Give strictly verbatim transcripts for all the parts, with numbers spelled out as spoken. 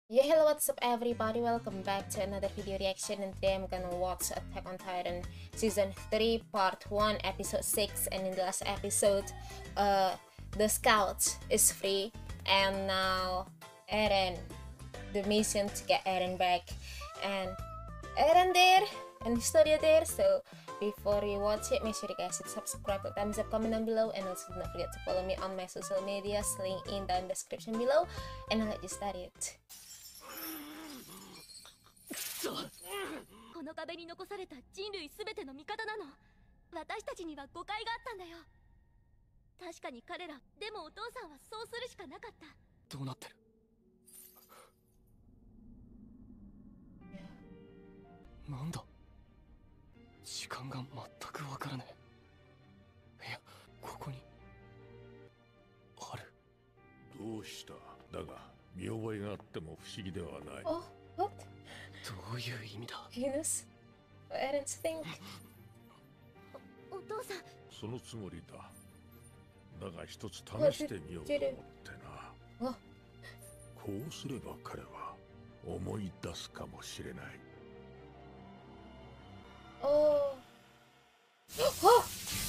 Yeah, hello, what's up everybody? Welcome back to another video reaction, and today I'm gonna watch Attack on Titan Season three Part one Episode six. And in the last episode, uh, the scout is free, and now Eren, the mission to get Eren back, and Eren there, and Historia there. So before you watch it, make sure you guys hit subscribe, thumbs up, comment down below, and also do not forget to follow me on my social medias, link in the description below, and I'll let you start it. この壁に残された人類すべての味方なの。私たちには誤解があったんだよ。確かに彼ら、でもお父さんはそうするしかなかった。 どうなってる？なんだ？時間が全くわからねえ。いや、ここにある。 どうした？だが見覚えがあっても不思議ではない。 Oh, what? どういう意味だ？ Venus? Eren's thing? お、お父さん。 そのつもりだ。だが一つ試してみようと思ってな。 あ、 こうすれば彼は思い出すかもしれない。 Oh. Oh!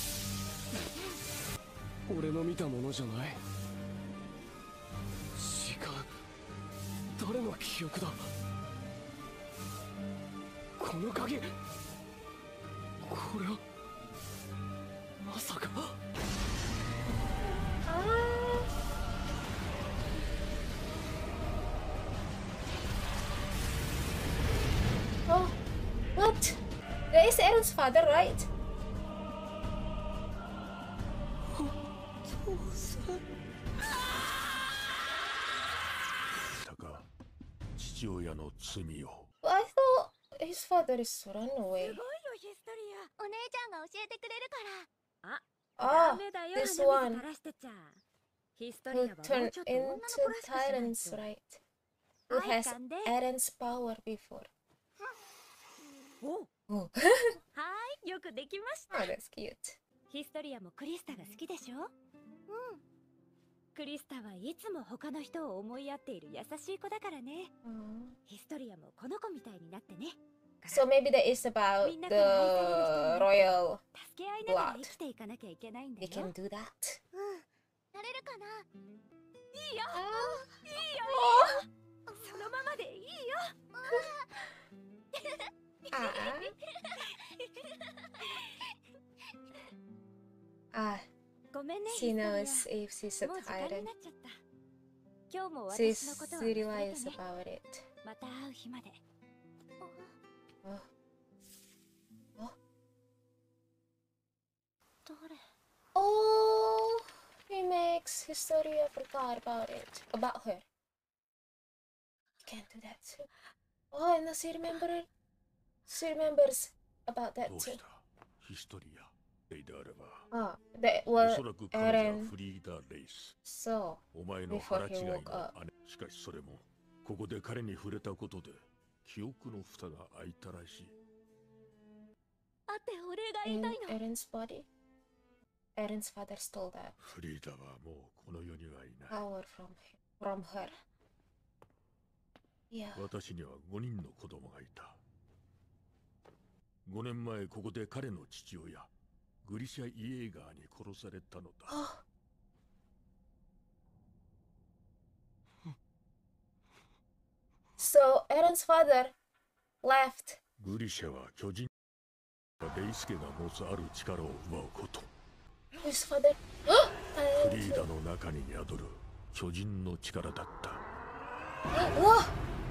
俺の見たものじゃない。違う。誰の記憶だ？この鍵、これはまさか。 Oh, what? That is Eren's father, right? お父さん。 たか、父親の罪を。 Well, I thought his father is run away. すごいよ、ヒストリア。お姉ちゃんが教えてくれるから。 Ah, ダメだよ、 this 鼻 one 水垂らしてちゃ。ヒストリ who アはもう turned ちょっと女の into 子らしくしない tyrants, と。 right? Who はい、 has 噛んで。 Eren's power before? お、 Oh, はい、よくできました。 oh, that's cute. ヒストリアもクリスタが好きでしょ？うん。クリスタはいつも他の人を思いやっている優しい子だからね。 Oh. ヒストリアもこの子みたいになってね。 So maybe that is about the royal 助け合いながら生きていかなきゃいけないんだ they よ。 can do that. うん。なれるかな？いいよ。いいよ。 Oh. そのままでいいよ。 Ah. Ah, ごめんね。 she ヒストリア knows if she's a もう時間に tyrant. なっちゃった。今日も She 私のことは忘れて realized ね。 about it. また会う日まで。 Oh. Oh. 誰？ Oh, he makes Historia forgot about it. About her. You can't do that too. Oh, and now she remembered. She remembers about that どう too. した？ヒストリア。レイであれば。 Ah, that お was そらく彼女は Eren フリーダ・レイス。 saw お前の before 腹違 he いの woke up. 姉。しかしそれもここで彼に触れたことで記憶の蓋が開いたらしい。 会ってお礼が言い In たいの。 Eren's body. Eren's father stole that フリーダはもうこの世にはいない。 power from him, from her. Yeah. 私にはごにんの子供がいた。ごねんまえここで彼の父親グリシャ・イエーガーに殺されたのだ。 Oh. So Eren's father left. グリシャは巨人レイスケが持つある力を奪うこと。 His father. フリーダの中に宿る巨人の力だった。 Oh.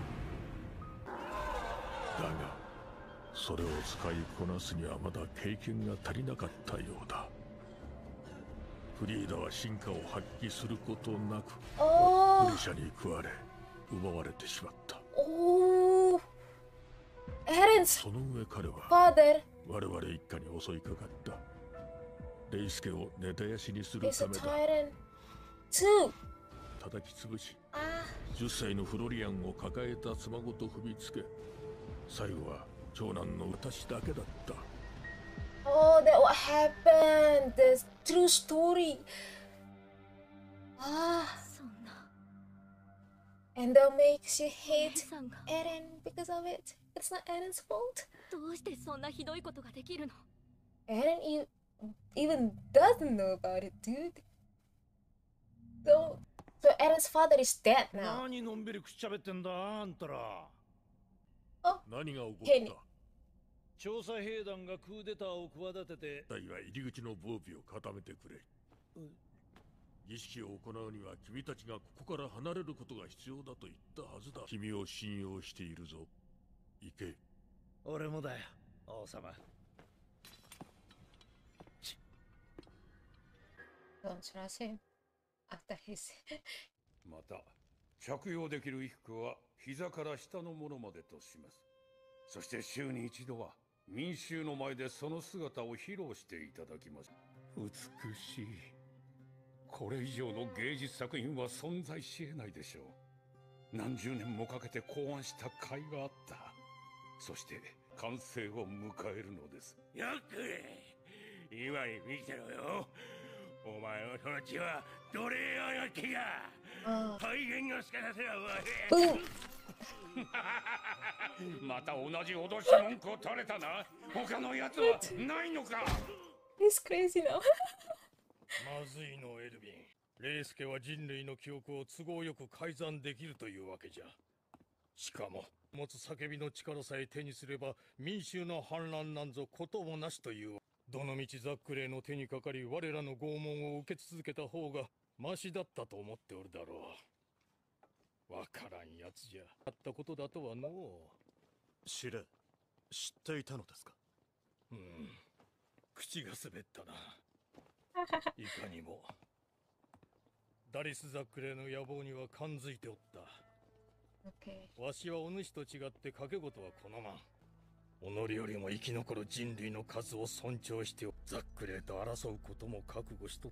だがそれを使いこなすにはまだ経験が足りなかったようだ。フリーダは進化を発揮することなく Oh. グリシャに食われ奪われてしまった。 Oh. Eren's その上彼は father 我々一家に襲いかかった。レイスケを根絶やしにする is た a めだ。 tyrant too. 叩き潰し Ah. じゅっさいのフロリアンを抱えた妻ごと踏みつけ、最後は長男の私だけだった。 Oh, that what happened. The true story. Ah. そんな。 And that makes you お hate 姉さんが Eren because of it. It's not Eren's fault. どうしてそんなひどいことができるの？ Eren e- even doesn't know about it, dude. So, so Eren's father is dead now. 何のんびりくっちゃべってんだあんたら。 何が起こケニーった？ 調査兵団がクーデターを企てて。 隊は入り口の防備を固めてくれ。儀式を行うには君たちがここから離れることが必要だと言ったはずだ。君を信用しているぞ。行け。 俺もだよ、王様。 Don't trust him after his. また着用できる衣服は膝から下のものまでとします。そして週に一度は民衆の前でその姿を披露していただきます。美しい。これ以上の芸術作品は存在し得ないでしょう。何十年もかけて考案した甲斐があった。そして完成を迎えるのです。 よく今に見てろよ。お前のその血は奴隷屋の血が Oh. 大変がしかさせらわ Boom! また同じ脅し文句を垂れたな。他のやつはないのか。 He's crazy now. まずいのエルヴィン。レイスケは人類の記憶を都合よく改ざんできるというわけじゃ。しかも持つ叫びの力さえ手にすれば民衆の反乱なんぞこともなしという。どのみちザックレーの手にかかり我らの拷問を受け続けた方がマシだったと思っておるだろう。わからんやつじゃあったことだとはのう。 知れ、知っていたのですか？ うん、口が滑ったな。いかにもダリス・ザックレーの野望には感づいておった。 Okay. わしはお主と違って賭け事は好まん。己よりも生き残る人類の数を尊重しておザックレーと争うことも覚悟しとった。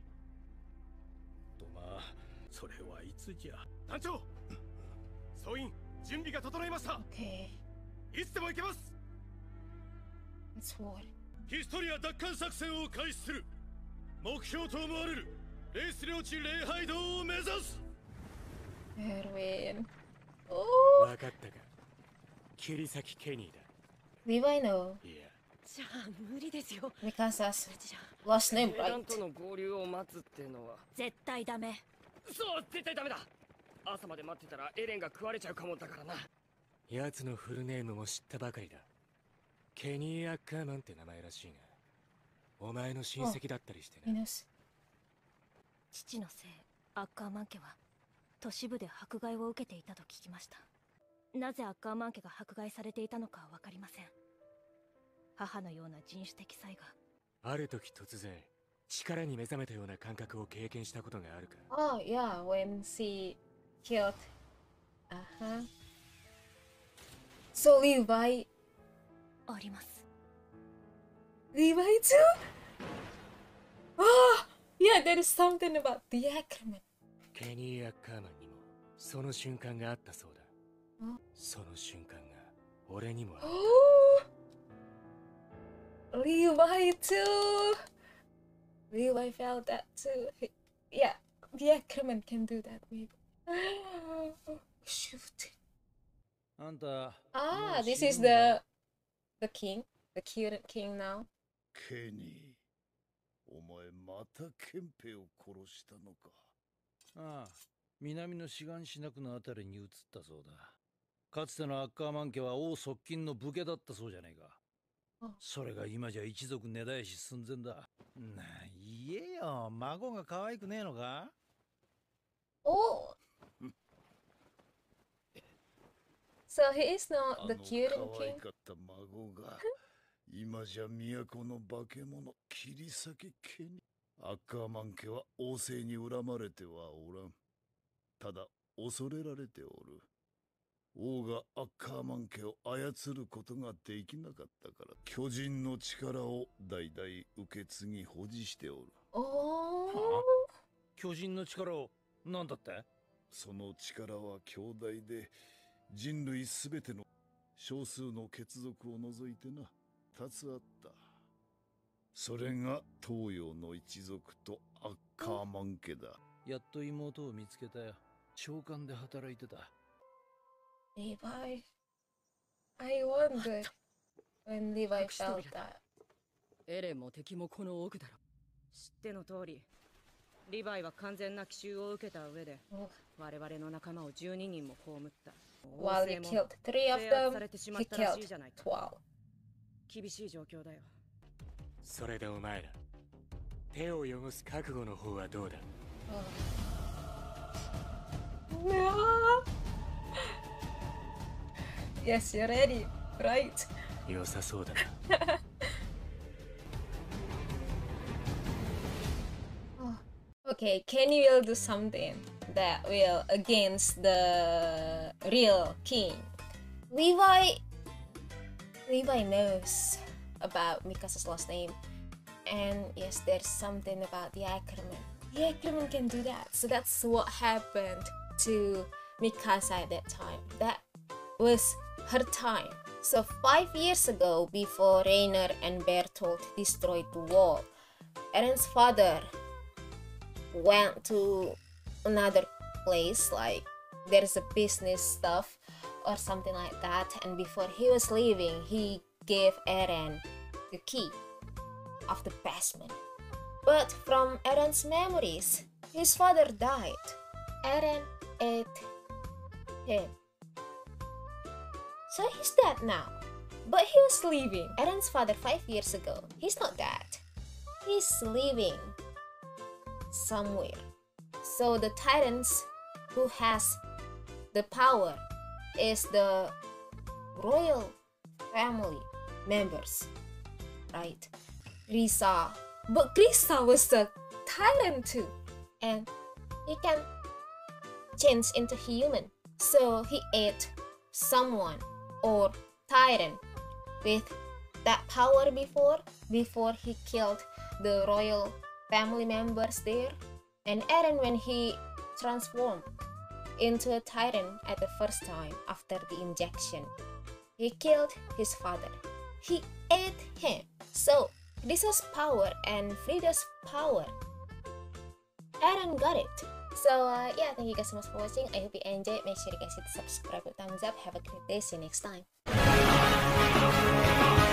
とまあそれはいつじゃ。 団長、総員準備が整いました。 Okay. いつでも行けます。 It's war. ヒストリア奪還作戦を開始する。目標と思われるレース領地礼拝堂を目指す。 Erwin. Oh, 分かったか。切り裂きケニーだ。 Levi no. いや、 じゃあ無理ですよ。 Mikasa's last name 兵団 right. との合流を待つってのは絶対ダメ。 そう絶対ダメだ。朝まで待ってたらエレンが食われちゃうかもだからな。 奴のフルネームも知ったばかりだ。ケニー・アッカーマンって名前らしいが、お前の親戚だったりしてな。 Minus. 父のせい、アッカーマン家は都市部で迫害を受けていたと聞きました。なぜアッカーマン家が迫害されていたのかは分かりません。母のような人種的才が。 ある時突然、力に目覚めたような感覚を経験したことがあるか？ Oh yeah, when she killed. Uh huh. So Levi. あります。 Levi too? Oh, yeah, there is something about the Ackerman. ケニー・アッカーマンにもその瞬間があったそうだ。 ん？ その瞬間が俺にもあった。 Oh, Levi too. Levi felt that too. He- Yeah, the Ackerman can do that maybe. Shoot. あんた Ah, もう this 死 is ぬんだ。 the the king, the current king now. ケニー、お前またケンペを殺したのか。 ああ、南の志願しなくのあたりに移ったそうだ。かつてのアッカーマン家は王側近の武家だったそうじゃないか。 あそれが今じゃ一族根絶やし寸前だ。なあ、言えよ、孫が可愛くねえのか？ Oh. So he is あ not の the current 可愛 king. かった孫が今じゃ都の化け物切り裂けケニー。アッカーマン家は王政に恨まれてはおらん。ただ恐れられておる。王がアッカーマン家を操ることができなかったから巨人の力を代々受け継ぎ保持しておる。 Oh. 巨人の力を何だって？ その力は強大で人類すべての少数の血族を除いてな多つあった。それが東洋の一族とアッカーマン家だ。 やっと妹を見つけたよ。 長官で働いてた。 Levi. I wondered when Levi felt that. エレンも敵もこの奥だろ。知っての通り、リヴァイは完全な奇襲を受けた上で、我々の仲間をじゅうににんも葬った。 While he killed three of them, he killed twelve. 厳しい状況だよ。 それでお前ら、手を汚す覚悟の方はどうだ？ No. Yes, you're ready, right? 良さそうだな。 Okay, Kenny will do something that will against the real king. Levi Levi knows about Mikasa's last name, and yes, there's something about the Ackerman. The Ackerman can do that, so that's what happened to Mikasa at that time. That was her time. So five years ago, before Reiner and Bertolt destroyed the wall, Eren's father went to another place, like there's a business stuff or something like that, and before he was leaving, he gave Eren the key of the basement. But from Eren's memories, his father died. Eren ate him. So he's dead now. But he was leaving. Eren's father five years ago. He's not dead. He's living somewhere. So the tyrants who has the power is the royal family members, right? Risa. But Risa was a tyrant too, and he can change into human. So he ate someone or tyrant with that power before, before he killed the royal family members there. And Eren, when he transformed into a tyrant at the first time after the injection, he killed his father. He ate him. So this was power, and Frida's power, Eren got it. So uh, yeah, thank you guys so much for watching. I hope you enjoyed. Make sure you guys hit the subscribe with thumbs up. Have a great day. See you next time.